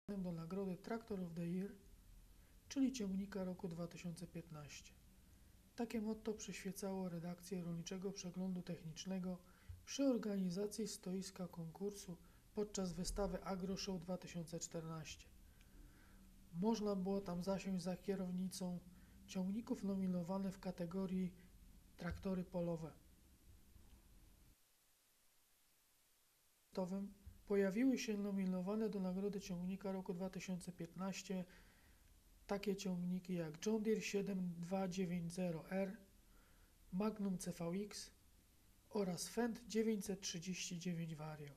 do nagrody Tractor of the Year, czyli ciągnika roku 2015. Takie motto przyświecało redakcję Rolniczego Przeglądu Technicznego przy organizacji stoiska konkursu podczas wystawy AgroShow 2014. Można było tam zasiąść za kierownicą ciągników nominowanych w kategorii traktory polowe. Pojawiły się nominowane do nagrody ciągnika roku 2015 takie ciągniki jak John Deere 7290R, Magnum CVX oraz Fendt 939 Vario.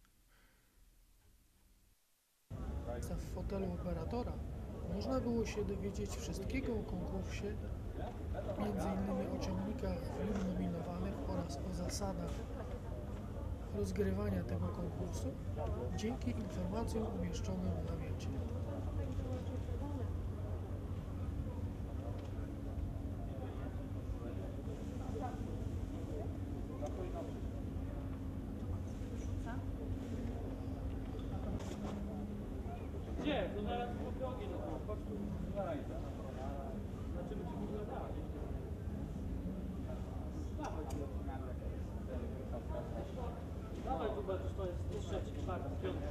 W fotelu operatora można było się dowiedzieć wszystkiego o konkursie, m.in. o ciągnikach w nim nominowanych oraz o zasadach rozgrywania tego konkursu dzięki informacjom umieszczonym w namiocie. Gdzie? To zaraz po drogi, no chodź tu, zajdę. Znaczy, czy w ogóle dać? Dawaj tu. Dawaj tu, bo to jest trzeci, czwarty, piąty.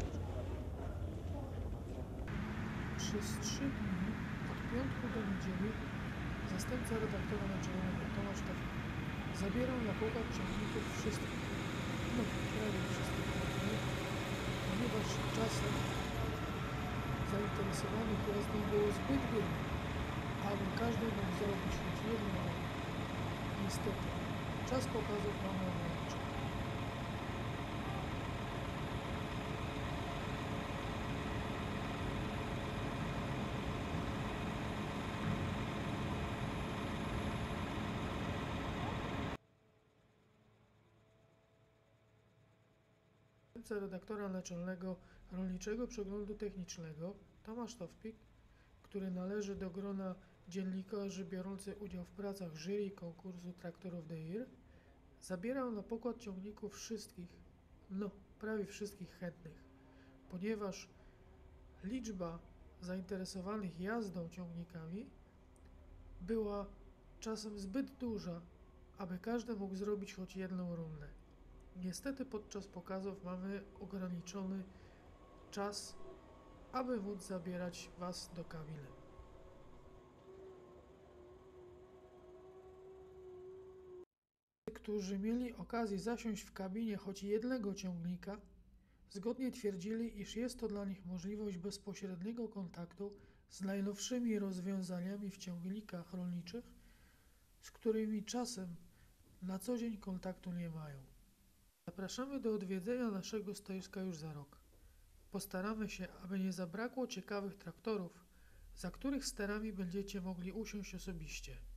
Przez 3 dni, od piątku do niedzieli, zastępca redaktora naczelnego Tomasz Tafik zabierał na pokład ciągników wszystkich, prawie wszystkich chętnych, ponieważ czasem zainteresowanych jazdą było zbyt wiele, aby każdy mógł zrobić choć jedną rolę. Niestety, czas pokazów mamy ograniczony. Zastępca redaktora naczelnego Rolniczego Przeglądu Technicznego Tomasz Tawpik, który należy do grona dziennikarzy biorących udział w pracach jury konkursu Tractor of the Year, zabierał na pokład ciągników wszystkich, prawie wszystkich chętnych, ponieważ liczba zainteresowanych jazdą ciągnikami była czasem zbyt duża, aby każdy mógł zrobić choć jedną rundę. Niestety podczas pokazów mamy ograniczony czas, aby móc zabierać Was do kabiny. Którzy mieli okazję zasiąść w kabinie choć jednego ciągnika, zgodnie twierdzili, iż jest to dla nich możliwość bezpośredniego kontaktu z najnowszymi rozwiązaniami w ciągnikach rolniczych, z którymi czasem na co dzień kontaktu nie mają. Zapraszamy do odwiedzenia naszego stoiska już za rok. Postaramy się, aby nie zabrakło ciekawych traktorów, za których sterami będziecie mogli usiąść osobiście.